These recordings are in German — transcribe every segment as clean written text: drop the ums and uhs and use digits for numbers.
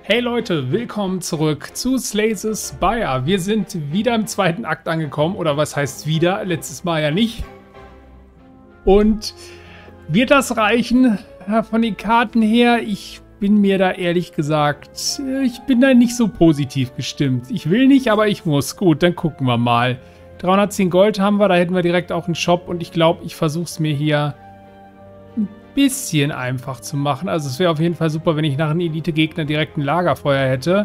Hey Leute, willkommen zurück zu Slay the Spire. Wir sind wieder im zweiten Akt angekommen, oder was heißt wieder? Letztes Mal ja nicht. Und wird das reichen von den Karten her? Ich bin mir da ehrlich gesagt, ich bin da nicht so positiv gestimmt. Ich will nicht, aber ich muss. Gut, dann gucken wir mal. 310 Gold haben wir, da hätten wir direkt auch einen Shop und ich glaube, ich versuche es mir hier ein bisschen einfach zu machen. Also es wäre auf jeden Fall super, wenn ich nach einem Elite-Gegner direkt ein Lagerfeuer hätte.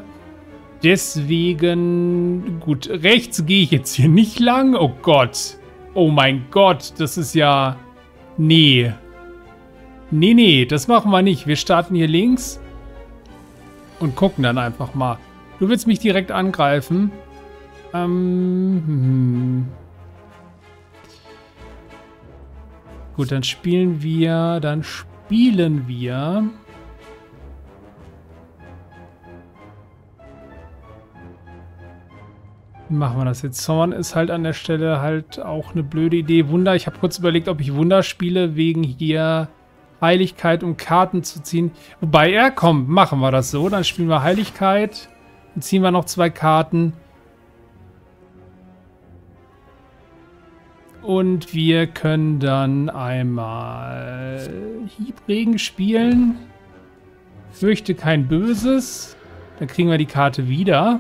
Deswegen, gut, rechts gehe ich jetzt hier nicht lang. Oh Gott. Oh mein Gott, das ist ja... Nee. Nee, das machen wir nicht. Wir starten hier links und gucken dann einfach mal. Du willst mich direkt angreifen. Gut, dann spielen wir. Wie machen wir das jetzt? Zorn ist halt an der Stelle halt auch eine blöde Idee. Wunder, ich habe kurz überlegt, ob ich Wunder spiele, wegen hier Heiligkeit, um Karten zu ziehen. Wobei, komm, machen wir das so. Dann spielen wir Heiligkeit. Dann ziehen wir noch 2 Karten. Und wir können dann einmal Hiebregen spielen. Fürchte kein Böses. Dann kriegen wir die Karte wieder.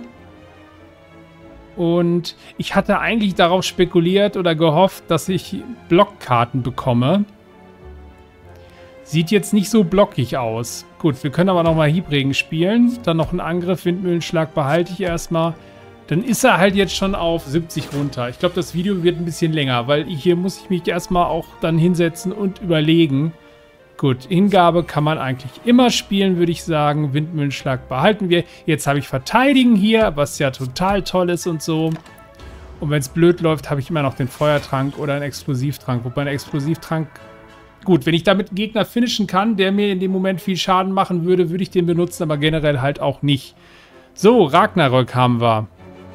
Und ich hatte eigentlich darauf spekuliert oder gehofft, dass ich Blockkarten bekomme. Sieht jetzt nicht so blockig aus. Gut, wir können aber nochmal Hiebregen spielen. Dann noch einen Angriff, Windmühlenschlag behalte ich erstmal. Dann ist er halt jetzt schon auf 70 runter. Ich glaube, das Video wird ein bisschen länger, weil hier muss ich mich erstmal auch dann hinsetzen und überlegen. Gut, Hingabe kann man eigentlich immer spielen, würde ich sagen. Windmühlenschlag behalten wir. Jetzt habe ich Verteidigen hier, was ja total toll ist und so. Und wenn es blöd läuft, habe ich immer noch den Feuertrank oder einen Explosivtrank. Wobei ein Explosivtrank... Gut, wenn ich damit einen Gegner finishen kann, der mir in dem Moment viel Schaden machen würde, würde ich den benutzen, aber generell halt auch nicht. So, Ragnarök haben wir.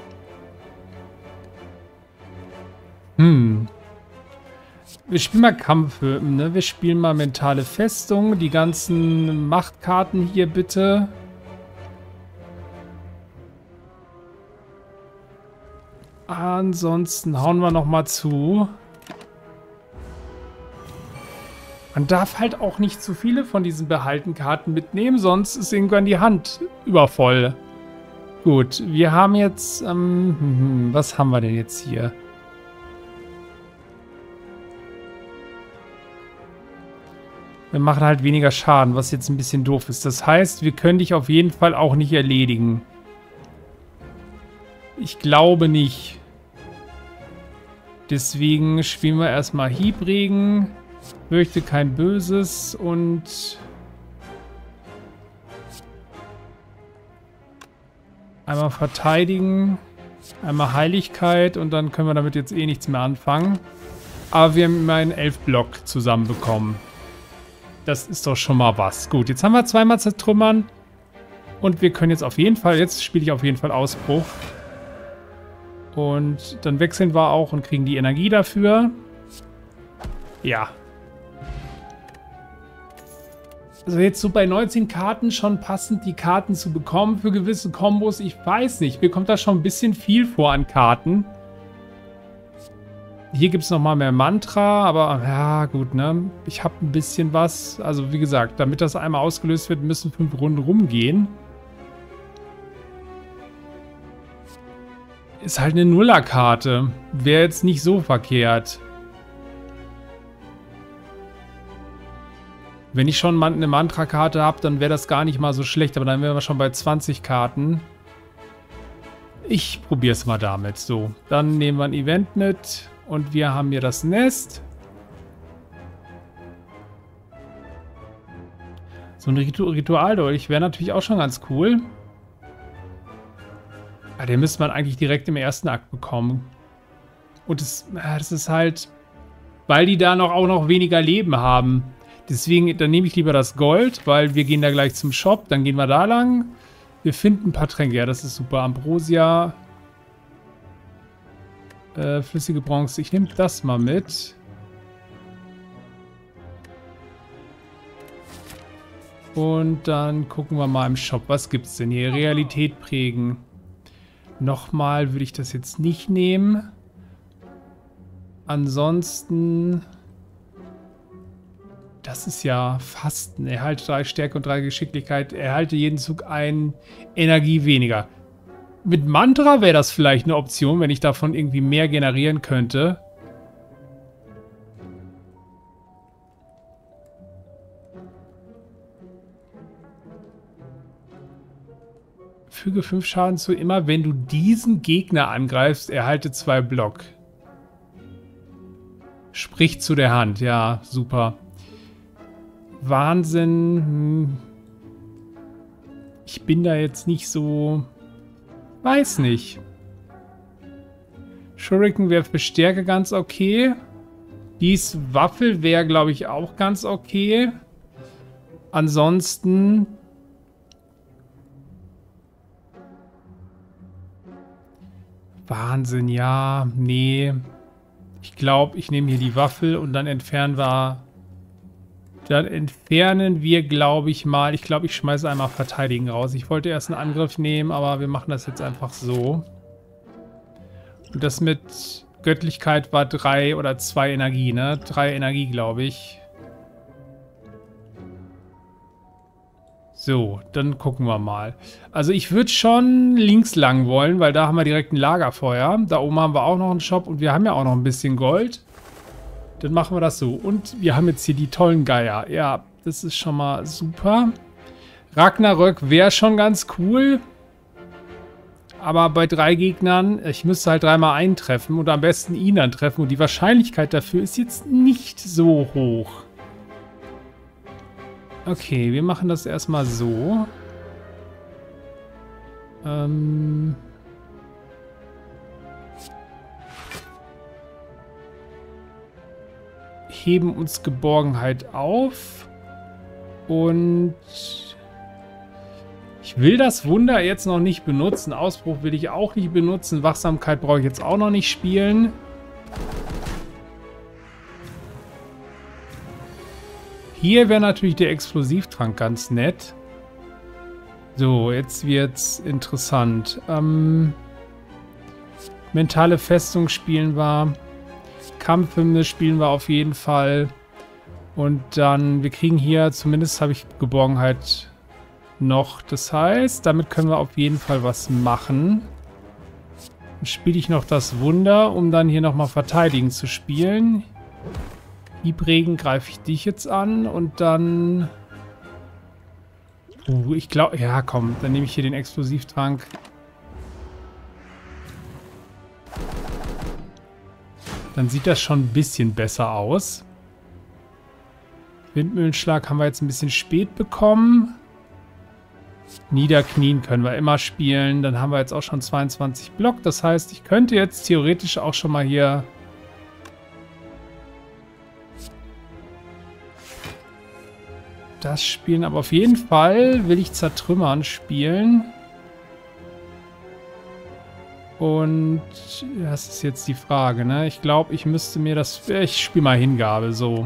Wir spielen mal Kampf, ne? Wir spielen mal mentale Festung. Die ganzen Machtkarten hier bitte. Ansonsten hauen wir nochmal zu. Man darf halt auch nicht zu viele von diesen Behalten-Karten mitnehmen, sonst ist irgendwann die Hand übervoll. Gut, wir haben jetzt... was haben wir denn jetzt hier? Wir machen halt weniger Schaden, was jetzt ein bisschen doof ist. Das heißt, wir können dich auf jeden Fall auch nicht erledigen. Ich glaube nicht. Deswegen spielen wir erstmal Hiebregen. Fürchte kein Böses und... Einmal verteidigen. Einmal Heiligkeit und dann können wir damit jetzt eh nichts mehr anfangen. Aber wir haben immerhin 11 Block zusammenbekommen. Das ist doch schon mal was. Gut, jetzt haben wir 2-mal zertrümmern. Und wir können jetzt auf jeden Fall, jetzt spiele ich auf jeden Fall Ausbruch. Und dann wechseln wir auch und kriegen die Energie dafür. Ja. Also jetzt so bei 19 Karten schon passend die Karten zu bekommen für gewisse Kombos. Ich weiß nicht, mir kommt da schon ein bisschen viel vor an Karten. Hier gibt es nochmal mehr Mantra, aber ja, gut, ne? Ich habe ein bisschen was. Also wie gesagt, damit das einmal ausgelöst wird, müssen 5 Runden rumgehen. Ist halt eine Nuller-Karte. Wäre jetzt nicht so verkehrt. Wenn ich schon eine Mantra-Karte habe, dann wäre das gar nicht mal so schlecht. Aber dann wären wir schon bei 20 Karten. Ich probiere es mal damit. So, dann nehmen wir ein Event mit. Und wir haben hier das Nest. So ein Ritualdolch wäre natürlich auch schon ganz cool. Ja, den müsste man eigentlich direkt im ersten Akt bekommen. Und das ist halt, weil die da auch noch weniger Leben haben. Deswegen, dann nehme ich lieber das Gold, weil wir gehen da gleich zum Shop. Dann gehen wir da lang. Wir finden ein paar Tränke. Ja, das ist super. Ambrosia. Flüssige Bronze. Ich nehme das mal mit. Und dann gucken wir mal im Shop, was gibt es denn hier? Realität prägen. Nochmal würde ich das jetzt nicht nehmen. Ansonsten... Das ist ja Fasten. Erhalte 3 Stärke und 3 Geschicklichkeit. Erhalte jeden Zug 1 Energie weniger. Mit Mantra wäre das vielleicht eine Option, wenn ich davon irgendwie mehr generieren könnte. Füge 5 Schaden zu. Immer wenn du diesen Gegner angreifst, erhalte 2 Block. Sprich zu der Hand. Ja, super. Wahnsinn. Ich bin da jetzt nicht so... Weiß nicht. Shuriken wäre für Stärke ganz okay. Dies Waffel wäre, glaube ich, auch ganz okay. Ansonsten... Wahnsinn, ja. Nee. Ich glaube, ich nehme hier die Waffel und dann entfernen wir... Dann entfernen wir, glaube ich mal... Ich glaube, ich schmeiße einmal Verteidigen raus. Ich wollte erst einen Angriff nehmen, aber wir machen das jetzt einfach so. Und das mit Göttlichkeit war 3 oder 2 Energie, ne? 3 Energie, glaube ich. So, dann gucken wir mal. Also ich würde schon links lang wollen, weil da haben wir direkt ein Lagerfeuer. Da oben haben wir auch noch einen Shop und wir haben ja auch noch ein bisschen Gold. Dann machen wir das so. Und wir haben jetzt hier die tollen Geier. Ja, das ist schon mal super. Ragnarök wäre schon ganz cool. Aber bei 3 Gegnern, ich müsste halt 3-mal eintreffen und am besten ihn dann treffen. Und die Wahrscheinlichkeit dafür ist jetzt nicht so hoch. Okay, wir machen das erstmal so. Heben uns Geborgenheit auf. Und ich will das Wunder jetzt noch nicht benutzen. Ausbruch will ich auch nicht benutzen. Wachsamkeit brauche ich jetzt auch noch nicht spielen. Hier wäre natürlich der Explosivtrank ganz nett. So, jetzt wird's interessant. Mentale Festung spielen wir. Kampfhymne spielen wir auf jeden Fall. Und dann, wir kriegen hier, zumindest habe ich Geborgenheit noch. Das heißt, damit können wir auf jeden Fall was machen. Dann spiele ich noch das Wunder, um dann hier nochmal verteidigen zu spielen. Hibregen greife ich dich jetzt an und dann... ich glaube... Ja, komm, dann nehme ich hier den Explosivtrank. Dann sieht das schon ein bisschen besser aus. Windmühlenschlag haben wir jetzt ein bisschen spät bekommen. Niederknien können wir immer spielen. Dann haben wir jetzt auch schon 22 Block. Das heißt, ich könnte jetzt theoretisch auch schon mal hier... das spielen. Aber auf jeden Fall will ich Zertrümmern spielen. Und das ist jetzt die Frage, ne? Ich glaube, ich müsste mir das... Ich spiele mal Hingabe, so.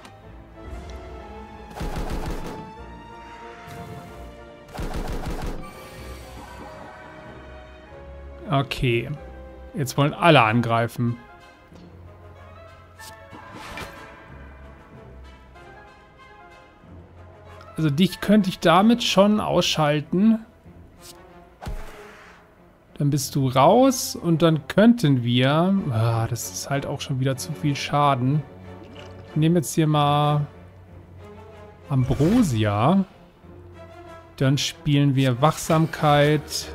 Okay. Jetzt wollen alle angreifen. Also dich könnte ich damit schon ausschalten. Dann bist du raus und dann könnten wir... das ist halt auch schon wieder zu viel Schaden. Ich nehme jetzt hier mal Ambrosia. Dann spielen wir Wachsamkeit.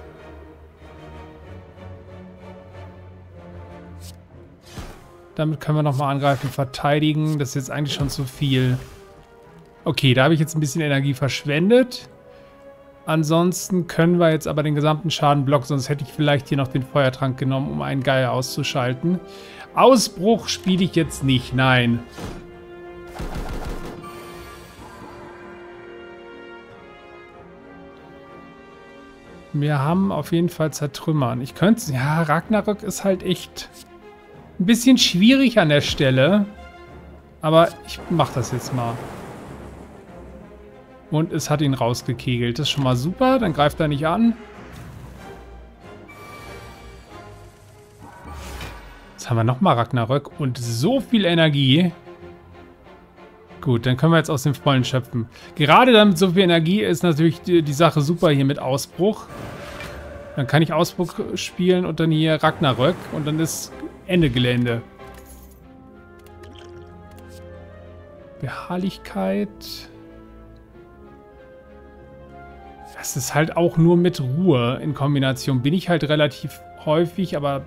Damit können wir nochmal angreifen, verteidigen. Das ist jetzt eigentlich schon zu viel. Okay, da habe ich jetzt ein bisschen Energie verschwendet. Ansonsten können wir jetzt aber den gesamten Schaden blocken, sonst hätte ich vielleicht hier noch den Feuertrank genommen, um einen Geier auszuschalten. Ausbruch spiele ich jetzt nicht, nein. Wir haben auf jeden Fall Zertrümmern. Ich könnte... Ja, Ragnarök ist halt echt ein bisschen schwierig an der Stelle. Aber ich mache das jetzt mal. Und es hat ihn rausgekegelt. Das ist schon mal super. Dann greift er nicht an. Jetzt haben wir nochmal Ragnarök und so viel Energie. Gut, dann können wir jetzt aus dem Vollen schöpfen. Gerade damit so viel Energie ist natürlich die Sache super hier mit Ausbruch. Dann kann ich Ausbruch spielen und dann hier Ragnarök und dann ist Ende Gelände. Beharrlichkeit. Das ist halt auch nur mit Ruhe in Kombination. Bin ich halt relativ häufig, aber...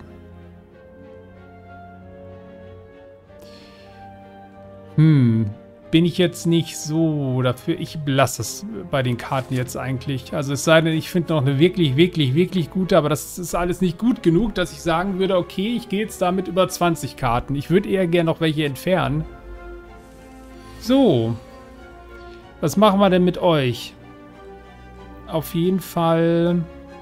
bin ich jetzt nicht so dafür. Ich lasse es bei den Karten jetzt eigentlich. Also es sei denn, ich finde noch eine wirklich, wirklich, wirklich gute, aber das ist alles nicht gut genug, dass ich sagen würde, okay, ich gehe jetzt damit über 20 Karten. Ich würde eher gerne noch welche entfernen. So. Was machen wir denn mit euch? Auf jeden Fall...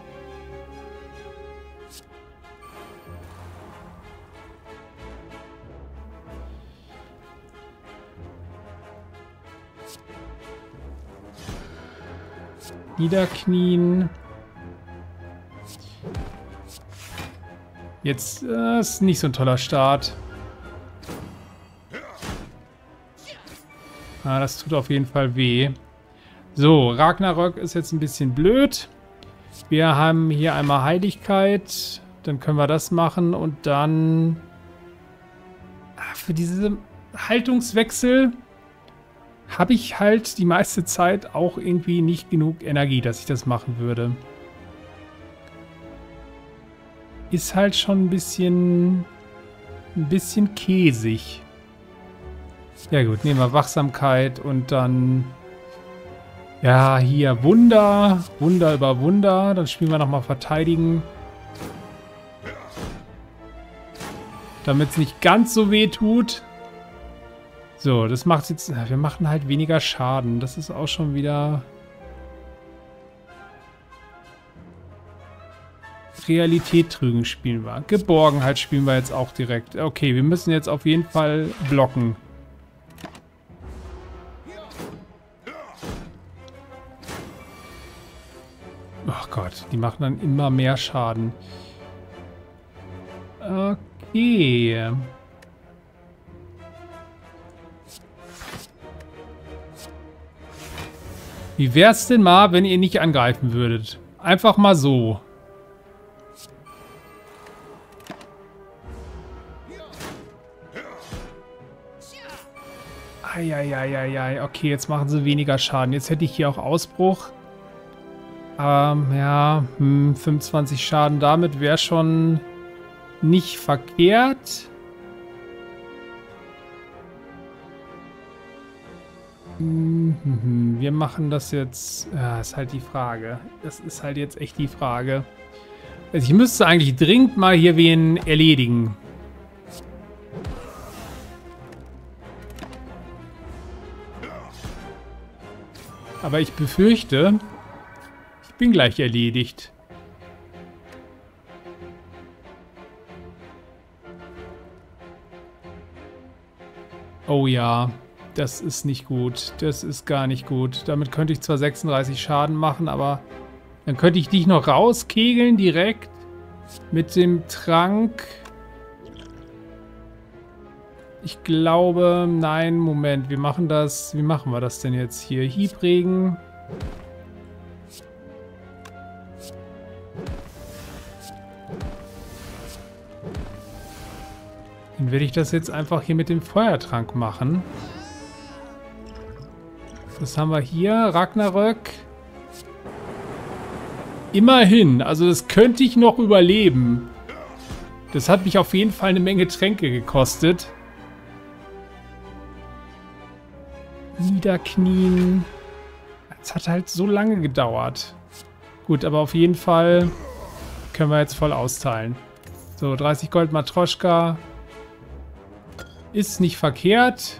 Niederknien. Jetzt ist nicht so ein toller Start. Ah, das tut auf jeden Fall weh. So, Ragnarök ist jetzt ein bisschen blöd. Wir haben hier einmal Heiligkeit. Dann können wir das machen und dann... für diese Haltungswechsel... habe ich halt die meiste Zeit auch irgendwie nicht genug Energie, dass ich das machen würde. Ist halt schon ein bisschen käsig. Ja gut, nehmen wir Wachsamkeit und dann... ja, hier Wunder. Wunder über Wunder. Dann spielen wir nochmal Verteidigen. Damit es nicht ganz so weh tut. So, das macht jetzt... wir machen halt weniger Schaden. Das ist auch schon wieder... Realität trügen spielen wir. Geborgenheit spielen wir jetzt auch direkt. Okay, wir müssen jetzt auf jeden Fall blocken. Oh Gott, die machen dann immer mehr Schaden. Okay. Wie wär's denn mal, wenn ihr nicht angreifen würdet? Einfach mal so. Eieieiei. Okay, jetzt machen sie weniger Schaden. Jetzt hätte ich hier auch Ausbruch. Ja, 25 Schaden damit wäre schon nicht verkehrt. Wir machen das jetzt... ja, ist halt die Frage. Das ist halt jetzt echt die Frage. Also ich müsste eigentlich dringend mal hier wen erledigen. Aber ich befürchte, ich bin gleich erledigt. Oh ja, das ist nicht gut. Das ist gar nicht gut. Damit könnte ich zwar 36 Schaden machen, aber dann könnte ich dich noch rauskegeln direkt mit dem Trank. Ich glaube, nein, Moment, wir machen das. Wie machen wir das denn jetzt hier? Hiebregen. Dann werde ich das jetzt einfach hier mit dem Feuertrank machen. Was haben wir hier? Ragnarök. Immerhin, also das könnte ich noch überleben. Das hat mich auf jeden Fall eine Menge Tränke gekostet. Niederknien. Es hat halt so lange gedauert. Gut, aber auf jeden Fall können wir jetzt voll austeilen. So, 30 Gold Matroschka. Ist nicht verkehrt.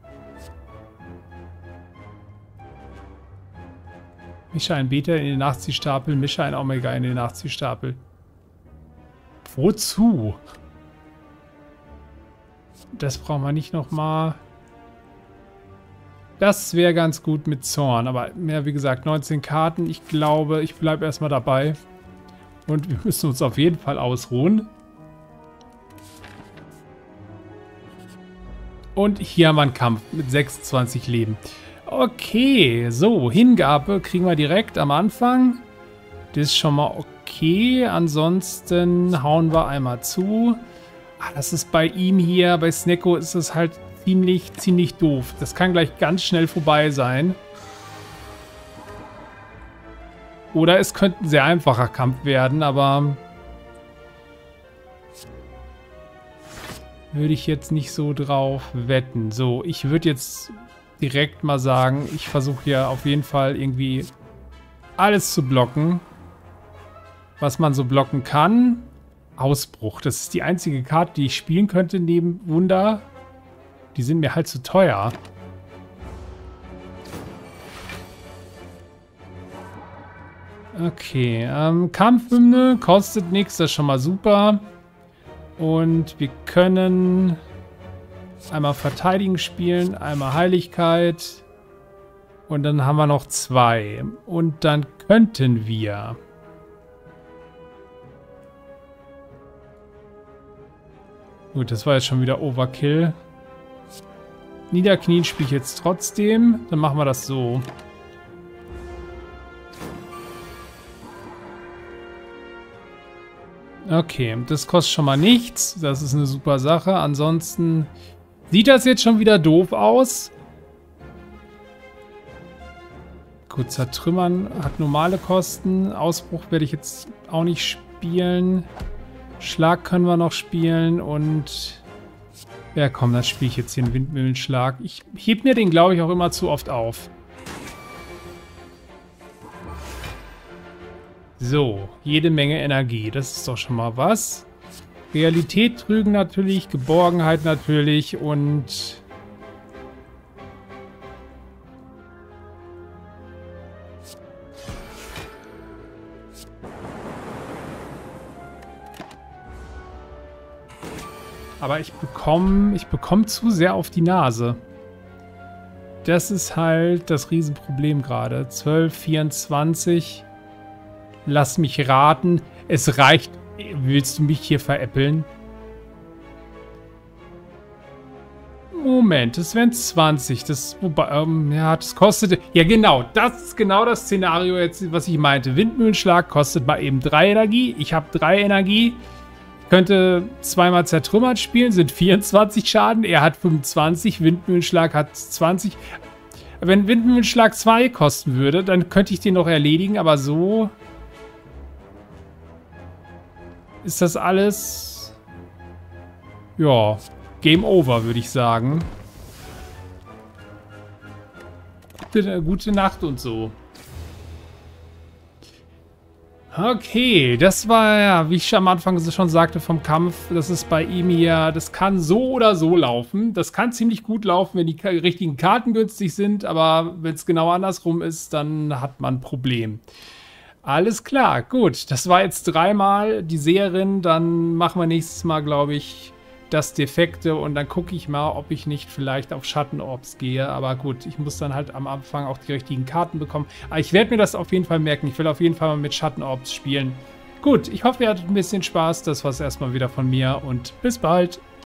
Mische ein Beta in den Nachziehstapel. Mische ein Omega in den Nachziehstapel. Wozu? Das brauchen wir nicht nochmal. Das wäre ganz gut mit Zorn. Aber mehr, wie gesagt, 19 Karten. Ich glaube, ich bleibe erstmal dabei. Und wir müssen uns auf jeden Fall ausruhen. Und hier haben wir einen Kampf mit 26 Leben. Okay, so, Hingabe kriegen wir direkt am Anfang. Das ist schon mal okay. Ansonsten hauen wir einmal zu. Ah, das ist bei ihm hier, bei Snecko ist es halt ziemlich doof. Das kann gleich ganz schnell vorbei sein. Oder es könnte ein sehr einfacher Kampf werden, aber würde ich jetzt nicht so drauf wetten. So, ich würde jetzt direkt mal sagen, ich versuche hier auf jeden Fall irgendwie alles zu blocken, was man so blocken kann. Ausbruch, das ist die einzige Karte, die ich spielen könnte neben Wunder. Die sind mir halt zu teuer. Okay, Kampfhymne kostet nichts, das ist schon mal super. Und wir können einmal Verteidigen spielen, einmal Heiligkeit. Und dann haben wir noch 2. Und dann könnten wir... Gut, das war jetzt schon wieder Overkill. Niederknien spiele ich jetzt trotzdem. Dann machen wir das so. Okay, das kostet schon mal nichts. Das ist eine super Sache. Ansonsten sieht das jetzt schon wieder doof aus. Gut, Zertrümmern hat normale Kosten. Ausbruch werde ich jetzt auch nicht spielen. Schlag können wir noch spielen und... Ja komm, dann spiele ich jetzt hier einen Windmühlenschlag. Ich heb mir den, glaube ich, auch immer zu oft auf. So, jede Menge Energie. Das ist doch schon mal was. Realität trügen natürlich, Geborgenheit natürlich und... Aber ich bekomme zu sehr auf die Nase. Das ist halt das Riesenproblem gerade. 12, 24. Lass mich raten. Es reicht. Willst du mich hier veräppeln? Moment, das wären 20. Das, wobei, ja, das kostet... Ja, genau. Das ist genau das Szenario jetzt, was ich meinte. Windmühlenschlag kostet mal eben 3 Energie. Ich habe 3 Energie. Könnte zweimal zertrümmert spielen, sind 24 Schaden. Er hat 25, Windmühlenschlag hat 20. Wenn Windmühlenschlag 2 kosten würde, dann könnte ich den noch erledigen, aber so ist das alles, ja, Game Over, würde ich sagen. Gute Nacht und so. Okay, das war ja, wie ich am Anfang schon sagte vom Kampf, das ist bei ihm hier, das kann so oder so laufen. Das kann ziemlich gut laufen, wenn die richtigen Karten günstig sind, aber wenn es genau andersrum ist, dann hat man ein Problem. Alles klar, gut. Das war jetzt 3-mal die Seherin, dann machen wir nächstes Mal, glaube ich, das Defekte und dann gucke ich mal, ob ich nicht vielleicht auf Schattenorbs gehe. Aber gut, ich muss dann halt am Anfang auch die richtigen Karten bekommen. Aber ich werde mir das auf jeden Fall merken. Ich will auf jeden Fall mal mit Schattenorbs spielen. Gut, ich hoffe, ihr hattet ein bisschen Spaß. Das war es erstmal wieder von mir und bis bald.